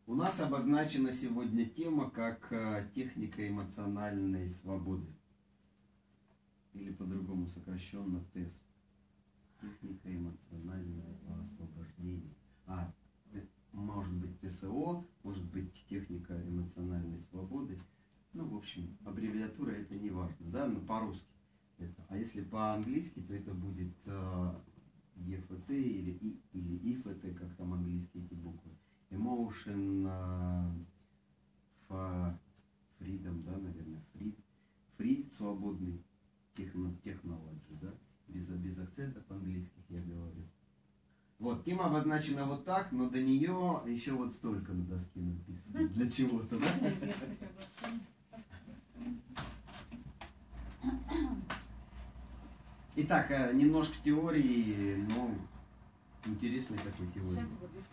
У нас обозначена сегодня тема как техника эмоциональной свободы. Или по-другому сокращенно ТЭС. Техника эмоционального освобождения. Может быть ТСО, может быть техника эмоциональной свободы. Ну, в общем, аббревиатура это не важно, да, но по-русски это. А если по-английски, то это будет EFT или IFT, как там английские эти буквы. Emotion, freedom, да, наверное, free, свободный, technology, да, без акцентов английских я говорю. Вот, тема обозначена вот так, но до нее еще вот столько на доске написано. Для чего-то, да? Итак, немножко теории, но интересной такой теории.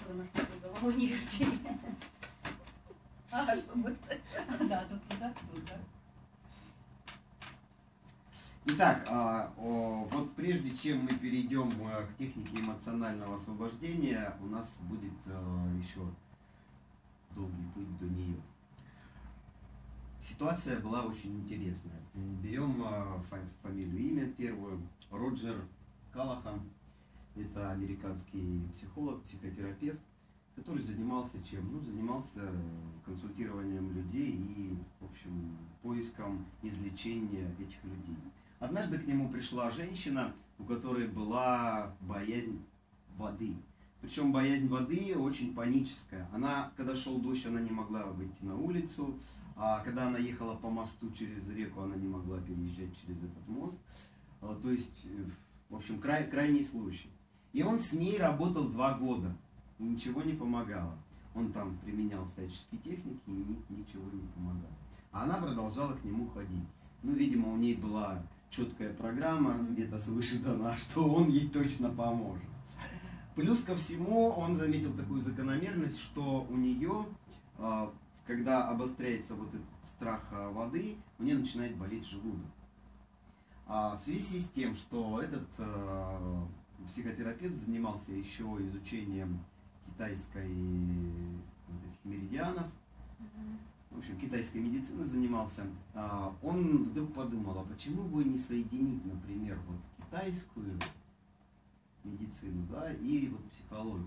Итак, вот прежде чем мы перейдем к технике эмоционального освобождения, у нас будет еще долгий путь до нее. Ситуация была очень интересная. Берем фамилию, имя первую. Роджер Каллахан. Это американский психолог, психотерапевт, который занимался чем? Ну, занимался консультированием людей и, в общем, поиском излечения этих людей. Однажды к нему пришла женщина, у которой была боязнь воды. Причем боязнь воды очень паническая. Она, когда шел дождь, она не могла выйти на улицу. А когда она ехала по мосту через реку, она не могла переезжать через этот мост. То есть, в общем, крайний случай. И он с ней работал 2 года. И ничего не помогало. Он там применял всяческие техники, и ничего не помогало. А она продолжала к нему ходить. Ну, видимо, у ней была четкая программа, где-то свыше дана, что он ей точно поможет. Плюс ко всему, он заметил такую закономерность, что у нее, когда обостряется вот этот страх воды, у нее начинает болеть желудок. В связи с тем, что этот психотерапевт занимался еще изучением китайской вот этих меридианов, в общем, китайской медициной занимался, он вдруг подумал, а почему бы не соединить, например, вот китайскую медицину, да, и вот психологию,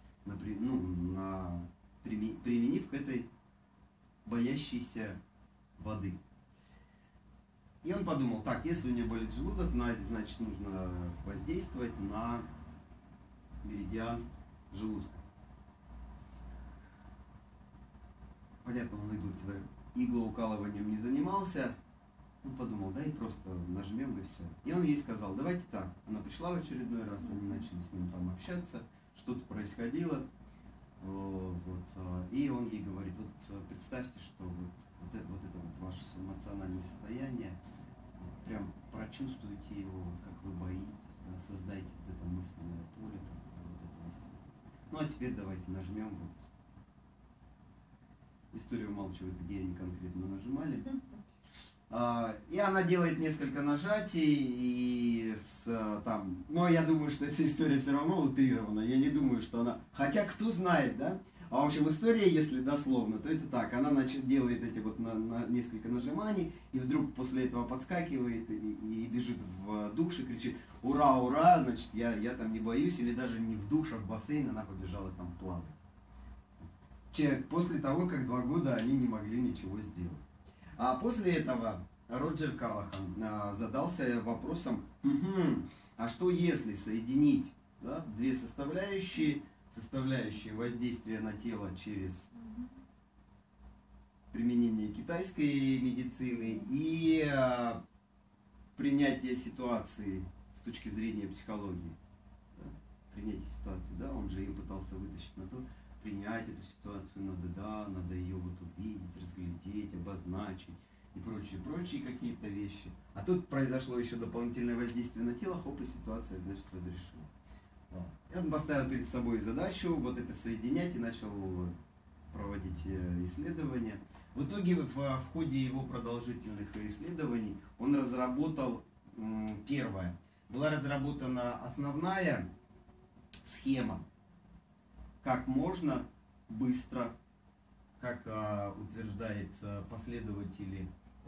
применив к этой боящейся воды. И он подумал, так, если у нее болит желудок, значит нужно воздействовать на меридиан желудка. Понятно, он иглоукалыванием не занимался. Он подумал, да и просто нажмем и все. И он ей сказал, давайте так. Она пришла в очередной раз, они начали с ним там общаться, что-то происходило. И он ей говорит, вот представьте, что вот это вот ваше эмоциональное состояние, прям прочувствуйте его, как вы боитесь, да, создайте вот это мысленное поле. Ну а теперь давайте нажмем вот. История умалчивает, где они конкретно нажимали. И она делает несколько нажатий, но я думаю, что эта история все равно утрирована. Я не думаю, что она... Хотя кто знает, да? В общем, история, если дословно, то это так. Она делает эти вот несколько нажиманий, и вдруг после этого подскакивает и бежит в душ и кричит: «Ура, ура!» Значит, я там не боюсь, или даже не в душ, а в бассейн, она побежала там плавать. После того, как 2 года они не могли ничего сделать. А после этого Роджер Каллахан задался вопросом, а что если соединить, да, 2 составляющие воздействия на тело через применение китайской медицины и принятие ситуации с точки зрения психологии. Да? Принятие ситуации, да, он же ее пытался вытащить на то, принять эту ситуацию надо ее вот увидеть, разглядеть, обозначить и прочие какие-то вещи. А тут произошло еще дополнительное воздействие на тело, хоп, и ситуация, значит, разрешилась. И он поставил перед собой задачу вот это соединять и начал проводить исследования. В итоге в ходе его продолжительных исследований он разработал первое. Была разработана основная схема, как можно быстро как утверждает последователи,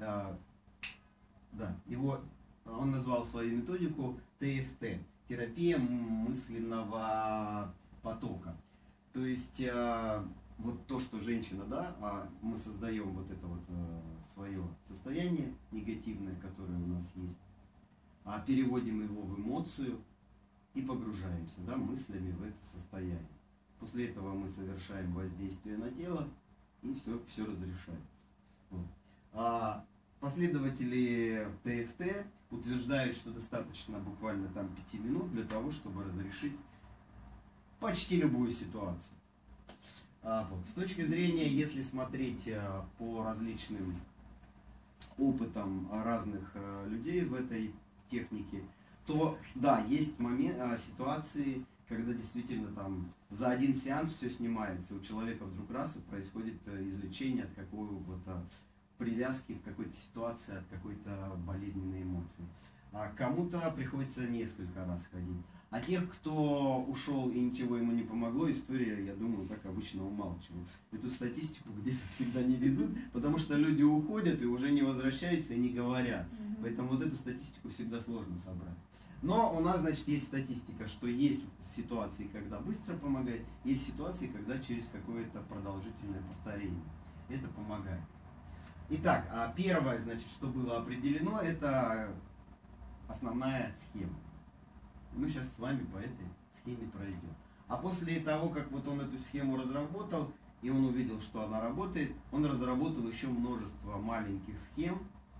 он назвал свою методику ТФТ, терапия мысленного потока. То есть вот то, что женщина, мы создаем вот это вот свое состояние негативное, которое у нас есть, переводим его в эмоцию и погружаемся, мыслями в это состояние. После этого мы совершаем воздействие на тело, и все разрешается. Вот. Последователи ТФТ утверждают, что достаточно буквально 5 минут для того, чтобы разрешить почти любую ситуацию. С точки зрения, если смотреть по различным опытам разных людей в этой технике, то да, есть ситуации, когда действительно за один сеанс все снимается, у человека вдруг раз и происходит излечение от какого-то привязки к какой-то ситуации, от какой-то болезненной эмоции. А кому-то приходится несколько раз ходить. А тех, кто ушел и ничего ему не помогло, история, я думаю, как обычно умалчивают. Эту статистику где-то всегда не ведут, потому что люди уходят и уже не возвращаются и не говорят. Поэтому вот эту статистику всегда сложно собрать. Но у нас, значит, есть статистика, что есть ситуации, когда быстро помогает, есть ситуации, когда через какое-то продолжительное повторение. Это помогает. Итак, первое, значит, что было определено, это основная схема. Мы сейчас с вами по этой схеме пройдем. А после того, как вот он эту схему разработал, и он увидел, что она работает, он разработал еще множество маленьких схем,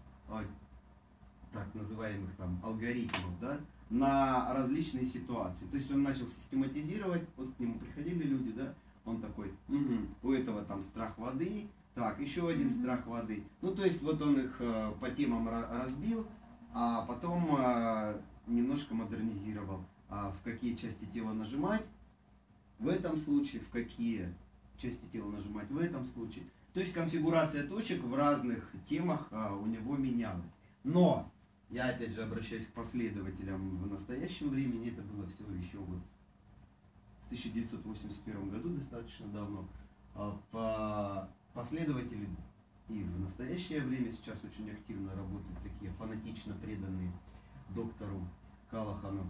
так называемых алгоритмов, на различные ситуации. То есть он начал систематизировать, вот к нему приходили люди, он такой, у этого страх воды, так, еще один страх воды. Ну, то есть вот он их по темам разбил, а потом немножко модернизировал, в какие части тела нажимать в этом случае, в какие части тела нажимать в этом случае. То есть конфигурация точек в разных темах у него менялась. Но я опять же обращаюсь к последователям в настоящем времени, это было все еще в 1981 году, достаточно давно. Последователи и в настоящее время сейчас очень активно работают такие фанатично преданные доктору Калахану.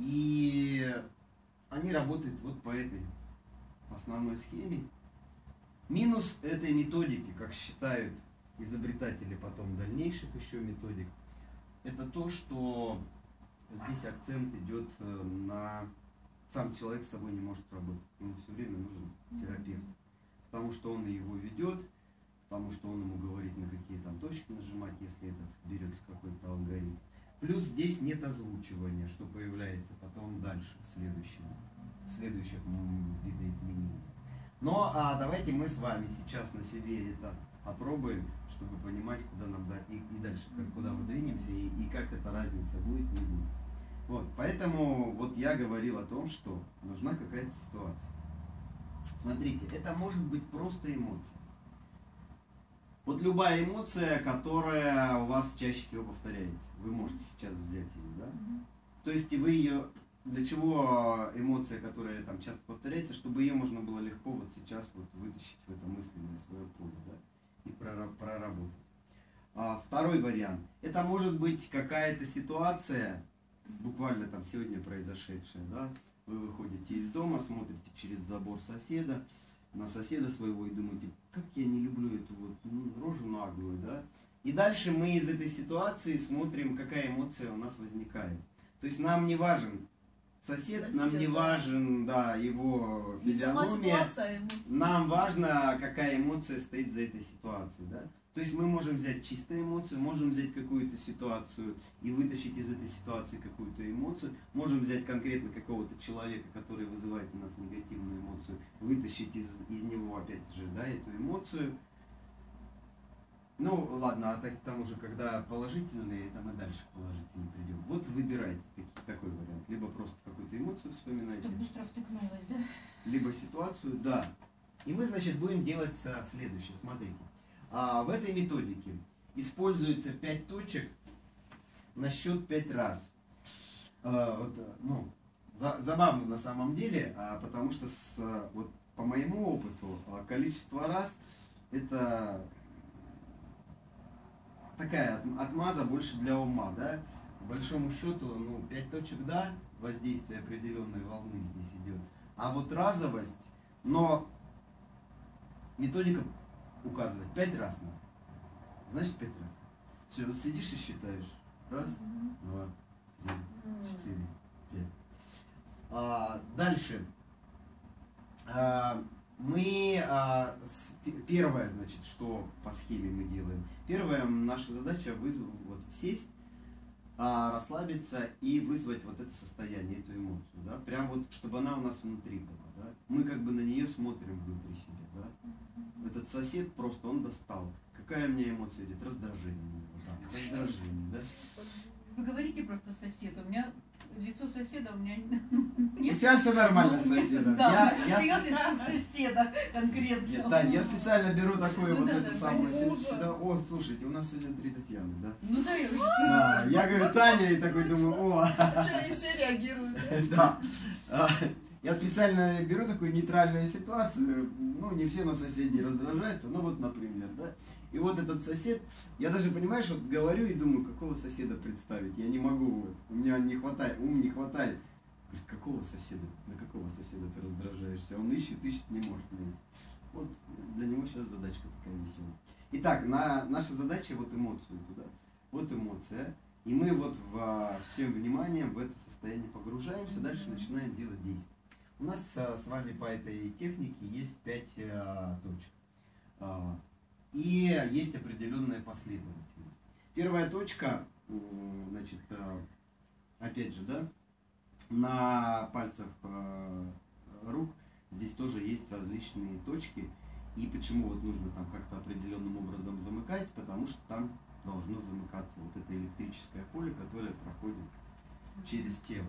И они работают вот по этой основной схеме. Минус этой методики, как считают изобретатели потом дальнейших еще методик, это то, что здесь акцент идет на сам человек с собой не может работать. Ему все время нужен терапевт. Потому что он его ведет, потому что он ему говорит, на какие точки нажимать, если это берется какой-то алгоритм. Плюс здесь нет озвучивания, что появляется потом дальше, в следующих видоизменениях. Но давайте мы с вами сейчас на себе это опробуем, чтобы понимать, куда нам и дальше, куда мы двинемся, и как эта разница будет, не будет. Вот, поэтому вот я говорил о том, что нужна какая-то ситуация. Смотрите, это может быть просто эмоция. Вот любая эмоция, которая у вас чаще всего повторяется. Вы можете сейчас взять ее, да? То есть вы ее... Для чего эмоция, которая часто повторяется, чтобы ее можно было легко вот сейчас вот вытащить в это мысленное свое поле, и проработать. Второй вариант. Это может быть какая-то ситуация, буквально сегодня произошедшая, Вы выходите из дома, смотрите через забор соседа, на соседа своего и думаете, как я не люблю эту рожу наглую, И дальше мы из этой ситуации смотрим, какая эмоция у нас возникает. То есть нам не важен сосед, нам не важен, его физиономия. Нам важно, какая эмоция стоит за этой ситуацией, То есть мы можем взять чистую эмоцию, можем взять какую-то ситуацию и вытащить из этой ситуации какую-то эмоцию, можем взять конкретно какого-то человека, который вызывает у нас негативную эмоцию, вытащить из него опять же, эту эмоцию. Ну ладно, а к тому же, когда положительные, это мы дальше к положительным придем. Вот выбирайте такой вариант. Либо просто какую-то эмоцию вспоминайте. Так быстро втыкнулась, да? Либо ситуацию, да. И мы, значит, будем делать следующее. Смотрите. В этой методике используется 5 точек на счет 5 раз. Забавно на самом деле, потому что по моему опыту количество раз это такая отмаза больше для ума, да? По большому счету, ну, 5 точек, да, воздействие определенной волны здесь идет. А вот разовость, но методика указывает 5 раз надо. Значит 5 раз. Все, вот сидишь и считаешь. Раз, два, три, 4, 5. Дальше. Первое, значит, что по схеме мы делаем. Первая наша задача вот, сесть, расслабиться и вызвать вот это состояние, эту эмоцию, да, прям вот, чтобы она у нас внутри была, да. Мы как бы на нее смотрим внутри себя, да. Этот сосед просто, он достал. Какая у меня эмоция идет? Раздражение, да. Раздражение, да. Вы говорите просто сосед, у меня лицо соседа, у меня У тебя все нормально с соседом. Да, я лицо соседа конкретно. Нет, Тань, я специально беру такую вот эту самую сюда. О, слушайте, у нас сегодня 3 Татьяны, да? Ну да, я говорю, Таня, и такой думаю, о. Они все реагируют. Да. Я специально беру такую нейтральную ситуацию, ну, не все на соседей раздражаются, ну, вот, например, да. И вот этот сосед, я даже, понимаешь, вот говорю и думаю, какого соседа представить, я не могу, вот, у меня не хватает, ум не хватает. Говорит, какого соседа, на какого соседа ты раздражаешься, он ищет, не может найти. Вот, для него сейчас задачка такая веселая. Итак, наша задача вот эмоцию туда, вот эмоция, и мы вот всем вниманием в это состояние погружаемся, дальше начинаем делать действия. У нас с вами по этой технике есть 5 точек. И есть определенная последовательность. Первая точка, значит, опять же, да, на пальцах рук здесь тоже есть различные точки. И почему вот нужно там как-то определенным образом замыкать? Потому что там должно замыкаться вот это электрическое поле, которое проходит через тело.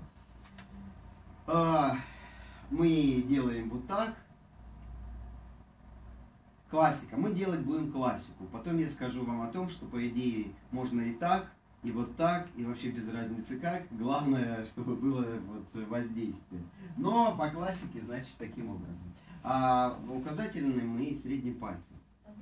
Мы делаем вот так. Классика. Мы делать будем классику. Потом я скажу вам о том, что по идее можно и так, и вот так, и вообще без разницы как. Главное, чтобы было вот воздействие. Но по классике, значит, таким образом. А указательным и средним пальцем.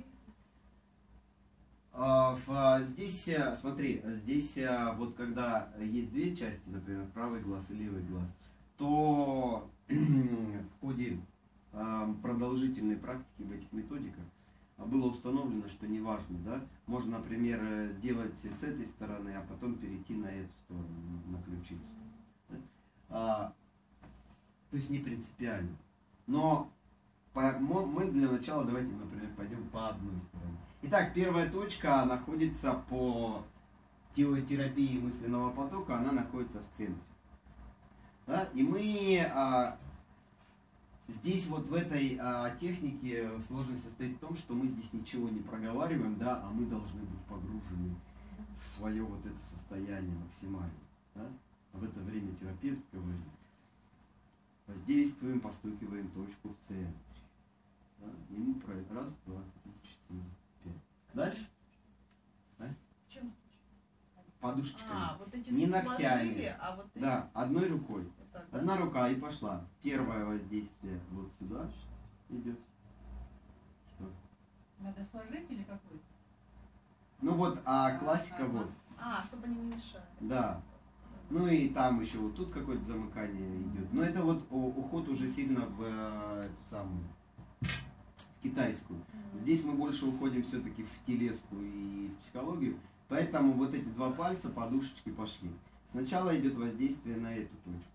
Здесь, смотри, здесь вот когда есть две части, например, правый глаз и левый глаз, то в ходе продолжительной практики в этих методиках было установлено, что неважно, да, можно, например, делать с этой стороны, а потом перейти на эту сторону, на ключицу. То есть не принципиально. Но мы для начала давайте, например, пойдем по одной стороне. Итак, первая точка находится по терапии мысленного потока, она находится в центре. Да? И мы здесь вот в этой технике сложность состоит в том, что мы здесь ничего не проговариваем, да, а мы должны быть погружены в свое вот это состояние максимально. Да? А в это время терапевт говорит, воздействуем, постукиваем точку в центре. Да? И мы про это раз, два, три, 4, 5. Дальше? Да? Подушечками. Вот эти не ногтями. сложили, а вот эти... Да, одной рукой. Вот так, да? Одна рука и пошла. Первое воздействие вот сюда идет. Что? Надо сложить или какой? Ну вот, классика вот. Чтобы они не мешали. Да. Ну и там еще вот тут какое-то замыкание идет. Но это вот уход уже сильно в эту самую, в китайскую. Здесь мы больше уходим все-таки в телеску и в психологию. Поэтому вот эти два пальца, подушечки пошли. Сначала идет воздействие на эту точку.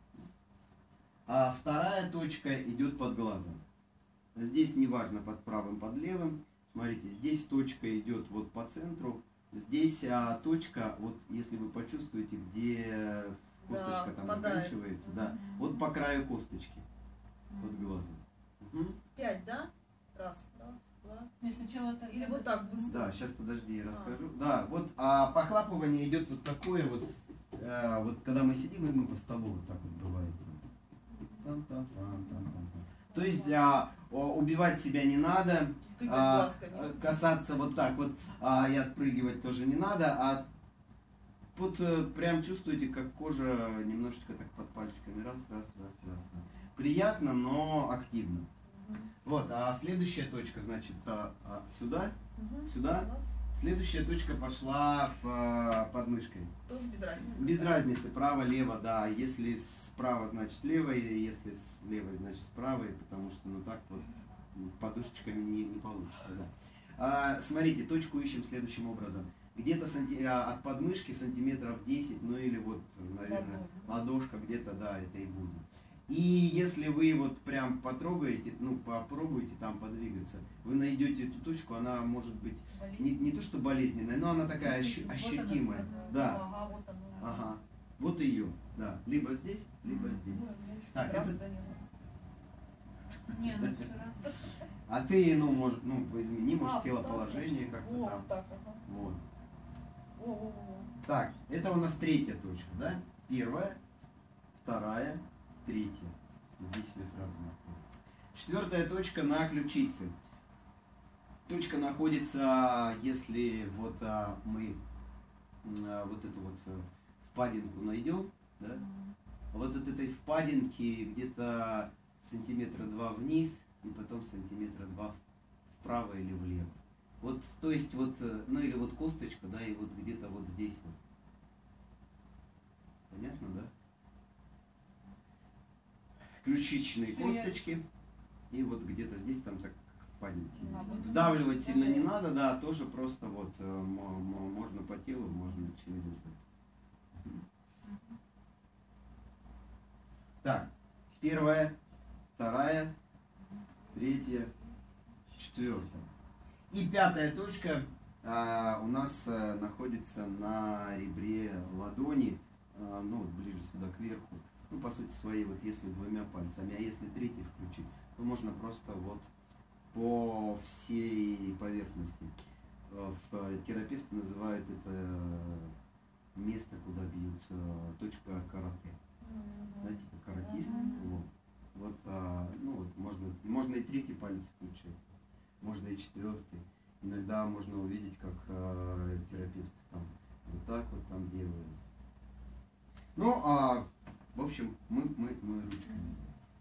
А вторая точка идет под глазом. Здесь неважно под правым, под левым. Смотрите, здесь точка идет вот по центру. Здесь точка, вот если вы почувствуете, где косточка там заканчивается, да, вот по краю косточки под глазом. 5, да? Раз, два. Не, сначала так. Или вот так быстро. Да, сейчас подожди, я расскажу. Да, вот похлапывание идет вот такое вот, вот когда мы сидим, и мы по столу вот так вот бывает. То есть убивать себя не надо, касаться вот так вот и отпрыгивать тоже не надо, а вот прям чувствуете, как кожа немножечко так под пальчиками раз. Приятно, но активно. Вот, а следующая точка, значит, сюда, сюда. Раз. Следующая точка пошла подмышкой. Тоже без разницы. Без разницы, право, лево, да. Если справа, значит лево, и если с левой, значит справа, потому что ну так вот подушечками не получится. Да. Смотрите, точку ищем следующим образом. Где-то от подмышки сантиметров 10, ну или вот, наверное, ладошка где-то, да, это и будет. И если вы вот прям потрогаете, ну попробуйте там подвигаться, вы найдете эту точку, она может быть не то что болезненная, но она такая ощутимая. Да. Ага, вот оно. Ага. Вот ее, да. Либо здесь, либо здесь. Так, это... Не, ну все равно. А ты, ну, может, ну, измени, может, телоположение как-то вот, там. так, ага. Вот. О. Так, это у нас третья точка, да? Первая, вторая, третья. Здесь ее сразу находим. Четвертая точка на ключице. Точка находится, если вот мы вот эту вот впадинку найдем, да? Вот от этой впадинки где-то сантиметра 2 вниз и потом сантиметра 2 вправо или влево. Вот, то есть вот, ну или вот косточка, да, и вот где-то вот здесь вот. Понятно, да? Ключичные косточки. И вот где-то здесь там так впадинки. Вдавливать сильно не надо, да, тоже просто вот можно по телу, можно через это. Так, первая, вторая, третья, четвертая. И пятая точка у нас находится на ребре ладони, ну, ближе сюда кверху. Ну, по сути своей, вот если двумя пальцами, а если третий включить, то можно просто вот по всей поверхности. Терапевты называют это место, куда бьют, точка карате. Знаете, как каратист. Вот, ну, вот можно и третий палец включить, можно и четвертый. Иногда можно увидеть, как терапевты там вот так вот там делают. Ну, в общем, мы ручками.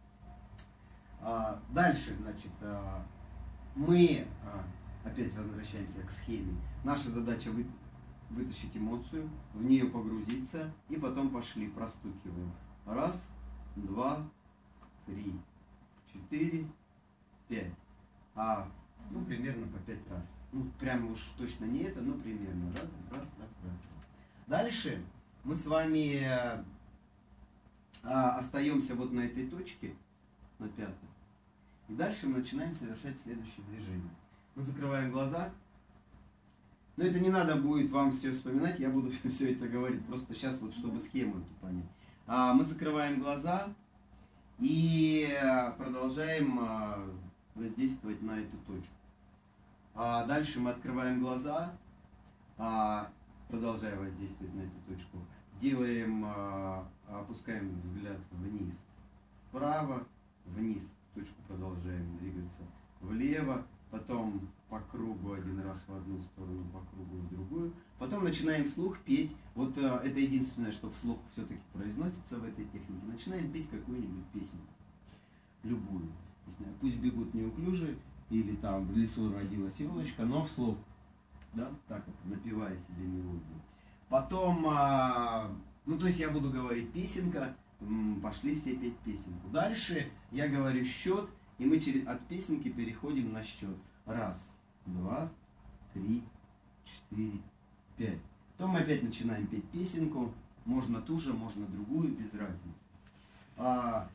Дальше, значит, мы опять возвращаемся к схеме. Наша задача вытащить эмоцию, в нее погрузиться и потом пошли, простукиваем. Раз, два, 3, 4, 5. Ну, примерно по 5 раз. Ну, прямо уж точно не это, но примерно. Раз. Дальше мы с вами остаемся вот на этой точке, на 5. И дальше мы начинаем совершать следующее движение. Мы закрываем глаза. Но это не надо будет вам все вспоминать, я буду все это говорить. Просто сейчас вот, чтобы схему эту понять. Мы закрываем глаза. И продолжаем воздействовать на эту точку. Дальше мы открываем глаза, продолжая воздействовать на эту точку. Делаем, опускаем взгляд вниз, вправо, вниз, точку продолжаем двигаться, влево, потом по кругу один раз в одну сторону, по кругу в другую. Потом начинаем вслух петь. Вот это единственное, что вслух все-таки произносится в этой технике. Начинаем петь какую-нибудь песенку. Любую. Не знаю, пусть бегут неуклюже, или там в лесу родилась елочка, но вслух. Да? Так вот, напевая себе мелодию. Потом, ну то есть я буду говорить песенка, пошли все петь песенку. Дальше я говорю счет, и мы от песенки переходим на счет. Раз, два, 3, 4, 5. Потом мы опять начинаем петь песенку. Можно ту же, можно другую, без разницы.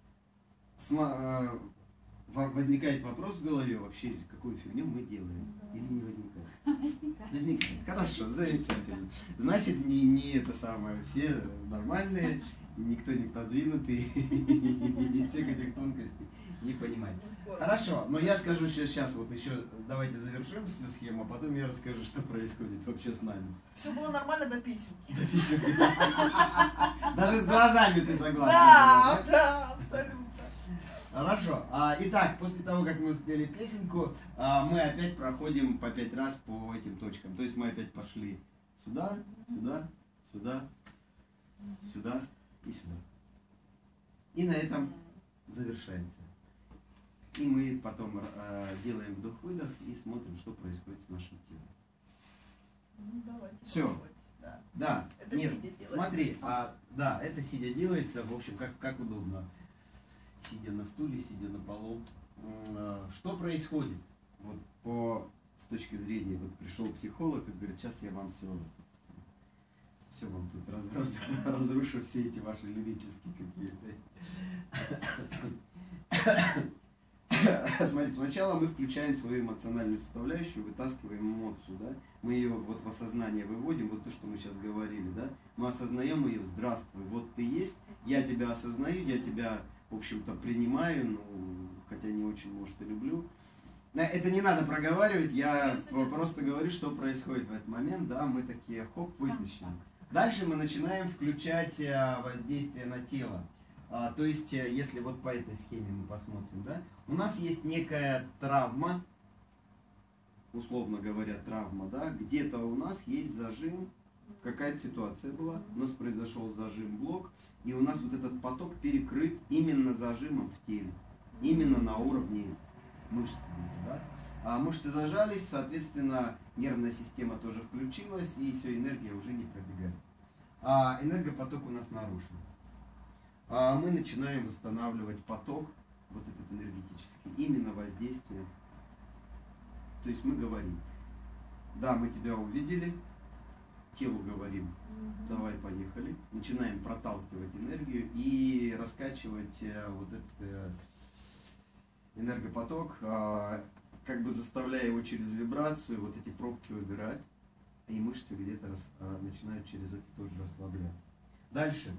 Возникает вопрос в голове, вообще, какую фигню мы делаем? Или не возникает? Возникает. Хорошо, замечательно. Значит, не это самое. Все нормальные, никто не продвинутый, и всех этих тонкостей не понимает. Хорошо, но я скажу сейчас вот еще, давайте завершим всю схему, а потом я расскажу, что происходит вообще с нами. Все было нормально до песенки. Даже с глазами ты согласна? Да, абсолютно. Хорошо. Итак, после того, как мы спели песенку, мы опять проходим по 5 раз по этим точкам. То есть мы опять пошли сюда, сюда, сюда, сюда и сюда. И на этом завершается. И мы потом делаем вдох-выдох и смотрим, что происходит с нашим телом. Ну, давайте Всё. пробовать, да. Да, Это нет, сидя делается. смотри, да, это сидя делается, в общем, как удобно. Сидя на стуле, сидя на полу. Что происходит? Вот с точки зрения, вот пришел психолог и говорит, сейчас я вам все вам тут разрушу, все эти ваши лирические какие-то. Смотрите, сначала мы включаем свою эмоциональную составляющую, вытаскиваем эмоцию, да? Мы ее вот в осознание выводим, вот то, что мы сейчас говорили, да? Мы осознаем ее, здравствуй, вот ты есть, я тебя осознаю, я тебя, в общем-то, принимаю, ну, хотя не очень, может, и люблю. Это не надо проговаривать, я просто говорю, что происходит в этот момент, да, мы такие, хоп, вытащим. Дальше мы начинаем включать воздействие на тело. То есть, если вот по этой схеме мы посмотрим, да, у нас есть некая травма, условно говоря, травма, да, где-то у нас есть зажим, какая-то ситуация была, у нас произошел зажим, блок, и у нас вот этот поток перекрыт именно зажимом в теле, именно на уровне мышц, да. А мышцы зажались, соответственно, нервная система тоже включилась, и все, энергия уже не пробегает. А энергопоток у нас нарушен. Мы начинаем восстанавливать поток, вот этот энергетический, именно воздействие. То есть мы говорим, да, мы тебя увидели, телу говорим, давай, поехали. Начинаем проталкивать энергию и раскачивать вот этот энергопоток, как бы заставляя его через вибрацию вот эти пробки убирать. И мышцы где-то начинают через это тоже расслабляться. Дальше.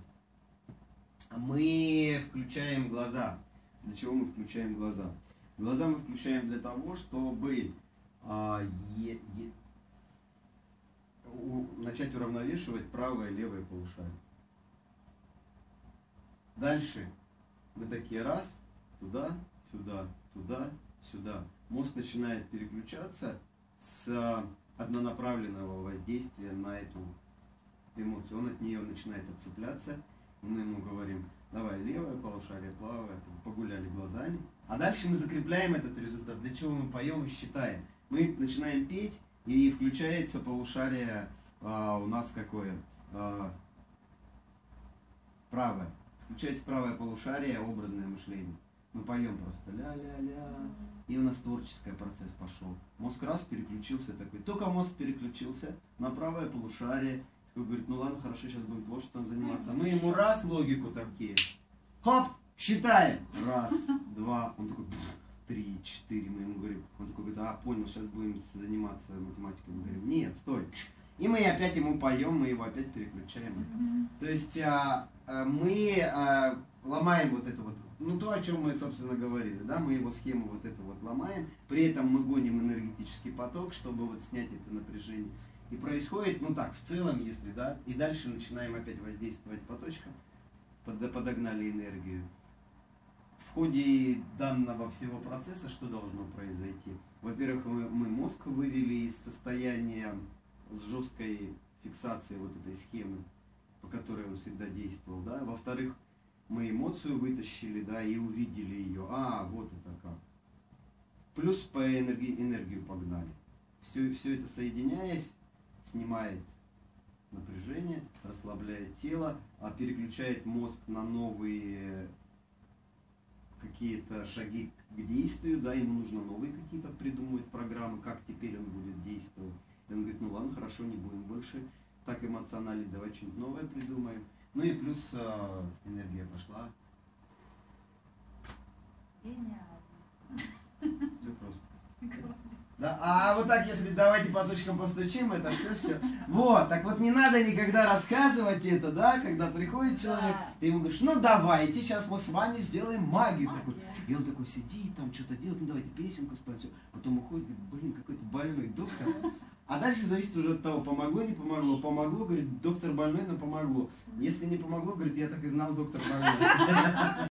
Мы включаем глаза. Для чего мы включаем глаза? Глаза мы включаем для того, чтобы начать уравновешивать правое и левое полушарие. Дальше мы такие раз, туда, сюда, туда, сюда. Мозг начинает переключаться с однонаправленного воздействия на эту эмоцию. Он от нее начинает отцепляться. Мы ему говорим, давай левое полушарие, правое, погуляли глазами. А дальше мы закрепляем этот результат. Для чего мы поем и считаем? Мы начинаем петь, и включается полушарие у нас какое? Правое. Включается правое полушарие, образное мышление. Мы поем просто ля-ля-ля, и у нас творческий процесс пошел. Мозг раз переключился такой. Только мозг переключился на правое полушарие. Такой говорит, ну ладно, хорошо, сейчас будем творчеством заниматься. Мы ему раз логику такие. Хоп, считаем. Раз, два. Он такой, 3, 4. Мы ему говорим. Он такой говорит, понял, сейчас будем заниматься математикой. Мы говорим, нет, стой. И мы опять ему поем, мы его опять переключаем. То есть мы ломаем вот это вот, ну то, о чем мы, собственно, говорили, да, мы его схему вот эту вот ломаем, при этом мы гоним энергетический поток, чтобы вот снять это напряжение. И происходит, ну так, в целом, если, да, и дальше начинаем опять воздействовать по точкам, подогнали энергию. В ходе данного всего процесса что должно произойти? Во-первых, мы мозг вывели из состояния с жесткой фиксацией вот этой схемы, по которой он всегда действовал, да. Во-вторых, мы эмоцию вытащили, да, и увидели ее. Вот это как. Плюс по энергию погнали. Все это соединяясь, снимает напряжение, расслабляет тело, переключает мозг на новые какие-то шаги к действию, да, ему нужно новые какие-то придумывать программы, как теперь он будет действовать. И он говорит, ну ладно, хорошо, не будем больше так эмоционально, давай что-нибудь новое придумаем. Ну и плюс энергия пошла. Гениально. Все просто. Да? А вот так, если давайте по точкам постучим, это все. Вот, так вот не надо никогда рассказывать это, да, когда приходит человек, ты ему говоришь, ну давайте, сейчас мы с вами сделаем магию. Такой. И он такой сидит, там что-то делает, ну давайте песенку споем, все. Потом уходит, говорит, блин, какой-то больной доктор. А дальше зависит уже от того, помогло, не помогло. Помогло, говорит, доктор больной, но помогло. Если не помогло, говорит, я так и знал, доктор больной.